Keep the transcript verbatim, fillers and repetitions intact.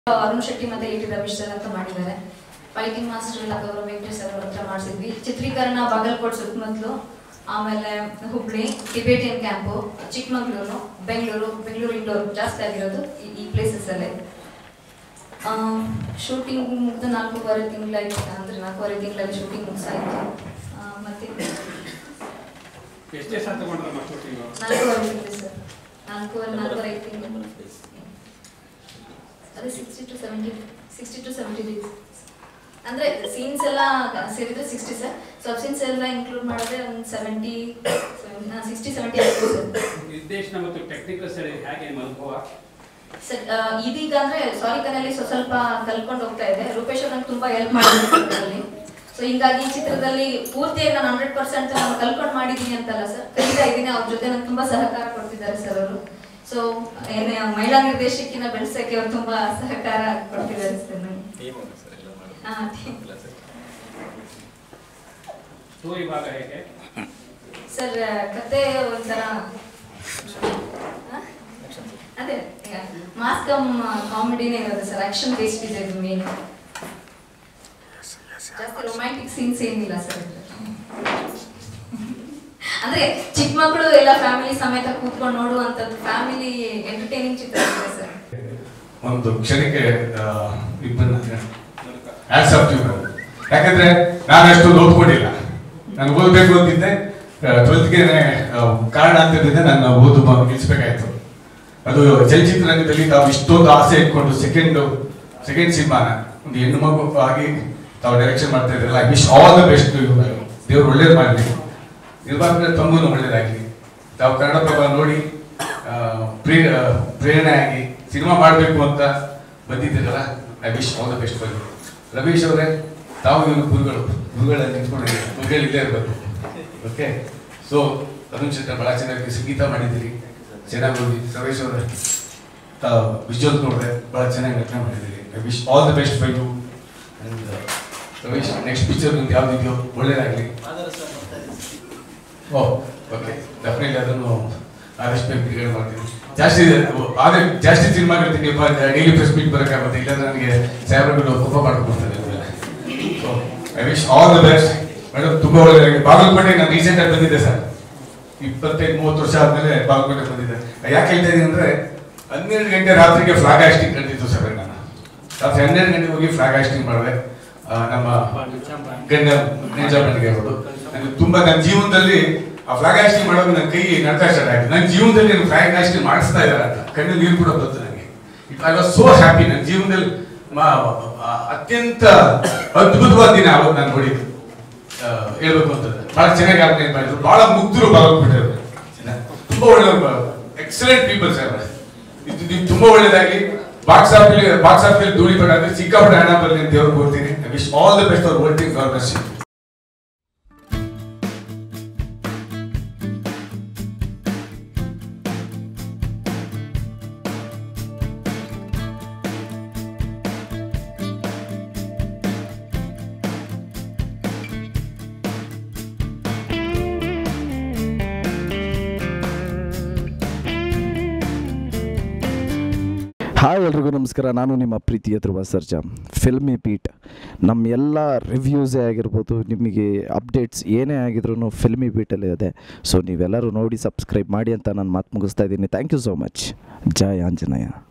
ಅರುಣ್ ಶೆಟ್ಟಿ ಮತ್ತೆ A T Ramesh sir ಅಂತ ಮಾಡಿದ್ದಾರೆ. ಫೈಟಿಂಗ್ ಮಾಸ್ಟರ್ ಎಲ್ಲ ಗೌರವ ವೆಂಕಟೇಶ್ ಸರ್ ಅವ್ರ ಹತ್ರ ಮಾಡಿಸಿದ್ವಿ. ಚಿತ್ರೀಕರಣ ಬಾಗಲಕೋಟೆ ಸುತ್ತಮುತ್ತಲು, ಆಮೇಲೆ Hubli, Tibetan camp, Chikkamagaluru, Bengaluru, Bengaluru indoor ಜಾಸ್ತಿ ಆಗಿರೋದು ಈ ಪ್ಲೇಸಸ್ ಅಲ್ಲೇ. ಶೂಟಿಂಗ್ ಮುಗಿದ ನಾಲ್ಕೂವರೆ ತಿಂಗಳಾಯ್ತು, ಅಂದ್ರೆ ನಾಲ್ಕೂವರೆ ತಿಂಗಳಲ್ಲಿ ಶೂಟಿಂಗ್ ಮುಗಿಸಾಯಿತು. ಮತ್ತೆ ನಾಲ್ಕೂವರೆ ತಿಂಗಳು ಸರ್, ನಾಲ್ಕೂವರೆ ನಾಲ್ಕೂವರೆ ಐದು ತಿಂಗಳು, ಅದೇ sixty two seventy sixty two seventy days. ಅಂದ್ರೆ ಸೀನ್ಸ್ ಎಲ್ಲ ಸೇರಿದ್ರೆ ಸಿಕ್ಸ್ಟಿ ಸರ್, ಸಬ್ ಸೀನ್ಸ್ ಎಲ್ಲ ಇನ್ಕ್ಲೂಡ್ ಮಾಡಿದ್ರೆ ಒಂದು ಸೆವೆಂಟಿ ಸಿಕ್ಸ್ಟಿ ಸೆವೆಂಟಿ ಆಯ್ತು ಸರ್. ನಿರ್ದೇಶನ ಮತ್ತು ಟೆಕ್ನಿಕಲ್ ಸರ್ ಹೇಗೆ ನಿಮ್ಮ ಅನುಭವ ಸರ್? ಇದೀಗ ಅಂದ್ರೆ ಸಾರಿ ಕನಲ್ಲಿ ಸ್ವಲ್ಪ ಕಲ್ಕೊಂಡು ಹೋಗ್ತಾ ಇದೆ. ರೂಪೇಶ್ ಅವ್ರು ನಂಗೆ ತುಂಬಾ ಹೆಲ್ಪ್ ಮಾಡಿದ್ರು. ಸೊ ಹಿಂಗಾಗಿ ಈ ಚಿತ್ರದಲ್ಲಿ ಪೂರ್ತಿಯಾಗಿ ನಾನು ಹಂಡ್ರೆಡ್ ಪರ್ಸೆಂಟ್ ನಾನು ಕಲ್ಕೊಂಡು ಮಾಡಿದ್ದೀನಿ ಅಂತಲ್ಲ ಸರ್, ಕಲಿತಾ ಇದ್ದೀನಿ. ಅವ್ರ ಜೊತೆ ನಂಗೆ ತುಂಬಾ ಸಹಕಾರ ಕೊಡ್ತಿದ್ದಾರೆ ಸರ್ ಅವರು. ಸೊ ಏನೇ ಮಹಿಳಾ ನಿರ್ದೇಶಕಿನ ಬೆಳೆಸಕ್ಕೆ ಅವ್ರು ತುಂಬಾ ಸಹಕಾರ ಕೊಡ್ತಿದ್ದಾರೆ ಸರ್ ನನಗೆ. ಸರ್ ಕತೆ ಒಂಥರ ಅದೇ ಮಾಸ್ ಕಮ್ ಕಾಮಿಡಿನೇ ಇರೋದು ಸರ್, ಆಕ್ಷನ್ ಬೇಸ್ಡ್ ಇದೆ ಇದು ಮೇನ್. ಜಾಸ್ತಿ ರೊಮ್ಯಾಂಟಿಕ್ ಸೀನ್ಸ್ ಏನಿಲ್ಲ ಸರ್. ಅಂದ್ರೆ ಚಿಕ್ಕ ಮಕ್ಕಳು ಎಲ್ಲ ಫ್ಯಾಮಿಲಿ ಸಮೇತ ಕೂತ್ಕೊಂಡು ನೋಡುವಂತದ್ದು ಫ್ಯಾಮಿಲಿ ಎಂಟರ್ಟೈನಿಂಗ್ ಚಿತ್ರ ಇದೆ ಸರ್. ಒಂದು ಕ್ಷಣಕ್ಕೆ ಯಾಕಂದ್ರೆ ನಾನು ಅಷ್ಟೊಂದು ಓದ್ಕೊಂಡಿಲ್ಲ. ನಾನು ಓದ್ಬೇಕು ಅಂತಿದ್ದೆ, ಟ್ವೆಲ್ತ್ಗೆ ಕಾರಣ ಅಂತಿದ್ದೆ ನಾನು ಓದು ನಿಲ್ಲಿಸ್ಬೇಕಾಯ್ತು. ಅದು ಚಲನಚಿತ್ರ ರಂಗದಲ್ಲಿ ತಾವು ಇಷ್ಟೊಂದು ಆಸೆ ಇಟ್ಕೊಂಡು ಸೆಕೆಂಡ್ ಸೆಕೆಂಡ್ ಸಿನಿಮಾನ ಒಂದು ಹೆಣ್ಣು ಮಗು ಆಗಿ ತಾವು ಡೈರೆಕ್ಷನ್ ಮಾಡ್ತಾ ಇದ್ರಲ್ಲ, I wish all the best. ದೇವ್ರು ಒಳ್ಳೇದು ಮಾಡಲಿ, ನಿರ್ಮಾಪಕರ ತಮ್ಮನ್ನು ಒಳ್ಳೇದಾಗಲಿ. ತಾವು ಕನ್ನಡಪ್ರಭ ನೋಡಿ ಪ್ರೇರಣೆ ಆಗಿ ಸಿನಿಮಾ ಮಾಡಬೇಕು ಅಂತ ಬಂದಿದ್ದೀರಲ್ಲ, I wish all the best for you. Ramesh ಅವರೇ, ತಾವು ಇವರು ಗುರುಗಳು ಗುರುಗಳಲ್ಲಿ ನಿಂತ್ಕೊಂಡಿದ್ದೀರಿ, ಗುರುಗಳು ಇಲ್ಲೇ ಇರಬೇಕು. ಓಕೆ, ಸೊ ಅರುಣ್ ಶೆಟ್ಟಿ ಭಾಳ ಚೆನ್ನಾಗಿ ಸಂಗೀತ ಮಾಡಿದ್ದೀರಿ, ಚೆನ್ನಾಗಿ ಓದಿ. ರಮೇಶ್ ಅವರೇ, ತಾವು ವಿಜುವಲ್ ನೋಡಿದ್ರೆ ಭಾಳ ಚೆನ್ನಾಗಿ ನಟನೆ ಮಾಡಿದ್ದೀರಿ. I wish all the best for you. And Ramesh, next picture ನಿಮ್ದು ಯಾವ್ದಿದೆಯೋ ಒಳ್ಳೇದಾಗಲಿ. ಓ ಓಕೆ, ಡೆಫಿನೆಟ್ಲಿ ಅದನ್ನು ಆದಷ್ಟು ಬೇಗ ಬಿಡುಗಡೆ ಮಾಡ್ತೀನಿ. ಜಾಸ್ತಿ ಆದರೆ ಜಾಸ್ತಿ ಸಿನಿಮಾಗಳು ನೀವು ಡೈಲಿ ಪ್ರೆಸ್ ಮೀಟ್ ಬರೋಕ್ಕಾಗುತ್ತೆ, ಇಲ್ಲಾಂದ್ರೆ ನನಗೆ ಸಾಹೇಬ್ರುಗಳು ಕೋಪ ಮಾಡ್ಕೊಡ್ತಾರೆ. So I wish all the best madam, ತುಂಬ ಒಳ್ಳೆಯದಾಗಿ. ಬಾಗಲಕೋಟೆ ನಾನು ರೀಸೆಂಟಾಗಿ ಬಂದಿದ್ದೆ ಸರ್, ಇಪ್ಪತ್ತೈದು ಮೂವತ್ತು ವರ್ಷ ಆದಮೇಲೆ ಬಾಗಲಕೋಟೆ ಬಂದಿದ್ದೆ. ಯಾಕೆ ಹೇಳ್ತಾ ಇದ್ದೀನಿ ಅಂದರೆ, ಹನ್ನೆರಡು ಗಂಟೆ ರಾತ್ರಿಗೆ ಫ್ಲಾಗ್ ಹಾಸ್ಟಿಂಗ್ ಕಂಡಿದ್ದು ಸರ್. ನಾನು ರಾತ್ರಿ ಹನ್ನೆರಡು ಗಂಟೆಗೆ ಹೋಗಿ ಫ್ಲಾಗ್ ಹಾಸ್ಟಿಂಗ್ ಮಾಡಿದೆ. ನಮ್ಮ ಗಂಡ ನೇಜಾಬಂಡಿಗೆ ಇರೋದು ನನಗೆ ತುಂಬ, ನನ್ನ ಜೀವನದಲ್ಲಿ ಆ ಫ್ಲಾಗ್ ಹಾಸ್ಟಿಂಗ್ ಮಾಡೋದು ನನ್ನ ಕೈ ನಡ್ತಾ ಸ್ಟಾರ್ಟ್ ಆಯ್ತು. ನನ್ನ ಜೀವನದಲ್ಲಿ ನಾನು ಫ್ಲಾಗ್ ಹಾಸ್ಟಿಂಗ್ ಮಾಡಿಸ್ತಾ ಇದ್ದಾರೆ ಅಂತ ಕಣ್ಣು ನೀರು ಕೂಡ ಬಂತು ನನಗೆ. I was so happy. ನನ್ನ ಜೀವನದಲ್ಲಿ ಅತ್ಯಂತ ಅದ್ಭುತವಾದ ದಿನ ಅವತ್ತು ನಾನು ನೋಡಿದ್ದು ಹೇಳ್ಬೇಕು ಅಂತಂದ್ರೆ. ಬಹಳ ಚೆನ್ನಾಗಿ ಆರ್ಗನೈಸ್ ಮಾಡಿದ್ರು, ಬಹಳ ಮುಗ್ಧರು ಬಾಗಲಕೋಟೆಯವರು, ತುಂಬಾ ಒಳ್ಳೆಯವರು, ಎಕ್ಸಲೆಂಟ್ ಪೀಪಲ್ ಸರ್. ಇದು ನೀವು ತುಂಬಾ ಒಳ್ಳೇದಾಗಿ ಬಾಕ್ಸ್ ಆಫೀಸ್ ಬಾಕ್ಸ್ ಆಫೀಸ್ ಧೂಳಿ ಪಡಾದ್ರೆ ಸಿಕ್ಕಾಪಟ್ಟೆ ಹಣ ಬರಲಿ ಅಂತ ದೇವ್ರಿಗೆ ಕೊಡ್ತೀನಿ. I wish all the best for working governorship. Hi ಎಲ್ರಿಗೂ ನಮಸ್ಕಾರ, ನಾನು ನಿಮ್ಮ ಪ್ರೀತಿಯ ಧ್ರುವ ಸರ್ಜಾ. ಫಿಲ್ಮಿ ಬೀಟ್ ನಮ್ಮ ಎಲ್ಲ ರಿವ್ಯೂಸೇ ಆಗಿರ್ಬೋದು, ನಿಮಗೆ ಅಪ್ಡೇಟ್ಸ್ ಏನೇ ಆಗಿದ್ರು ಫಿಲ್ಮಿ ಬೀಟಲ್ಲಿ ಇದೆ. ಸೊ ನೀವೆಲ್ಲರೂ ನೋಡಿ ಸಬ್ಸ್ಕ್ರೈಬ್ ಮಾಡಿ ಅಂತ ನಾನು ಮಾತು ಮುಗಿಸ್ತಾ ಇದ್ದೀನಿ. Thank you so much. ಜೈ ಆಂಜನೇಯ.